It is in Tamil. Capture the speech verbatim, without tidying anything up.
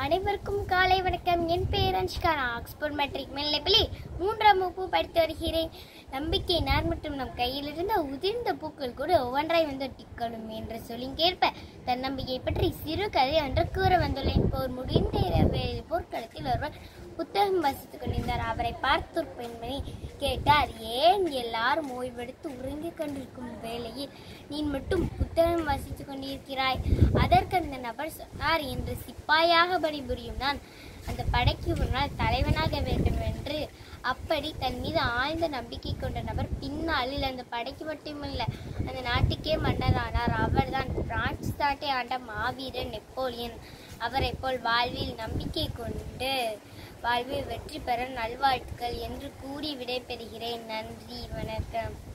அனைவருக்கும் காலை வணக்கம். என் பெயர் அன்ஷிகா. நான் ஆக்ஸ்போர்ட் மெட்ரிக் மேல்நிலைப்பள்ளி மூன்றாம் வகுப்பு படித்து வருகிறேன். நம்பிக்கை நார் மற்றும் நம் கையில் இருந்த உதிர்ந்த பூக்கள் கூட ஒவ்வொன்றாய் வந்து ஒட்டிக்கொள்ளும் என்று சொல்லி கேட்ப தன்னம்பிக்கை பற்றி சிறு கதை ஒன்று கூற வந்துள்ளேன். போர் முடிந்த போர்க்களத்தில் ஒருவர் புத்தகம் வாசித்துக் கொண்டிருந்தார். அவரை பார்த்து ஒரு பெண்மணி கேட்டார், ஏன் எல்லாரும் ஓய்வெடுத்து உறங்கிக் கொண்டிருக்கும் வேளையில் நீ மட்டும் புத்தகம் வாசித்துக் கொண்டிருக்கிறாய்? அதற்கு அந்த நபர் சொன்னார், என்று சிப்பாயாக பணிபுரியும் நான் அந்த படைக்கு ஒரு நாள் தலைவனாக வேண்டும் என்று. அப்படி தன் மீது ஆழ்ந்த நம்பிக்கை கொண்ட நபர் பின்னாளில் அந்த படைக்கு மட்டுமல்ல அந்த நாட்டுக்கே மன்னரானார். அவர்தான் பிரான்ஸ் நாட்டை ஆண்ட மாவீரன் நெப்போலியன். அவரை போல் வாழ்வில் நம்பிக்கை கொண்டு வாழ்வில் வெற்றி பெற நல்வாழ்த்துக்கள் என்று கூறி விடைபெறுகிறேன். நன்றி, வணக்கம்.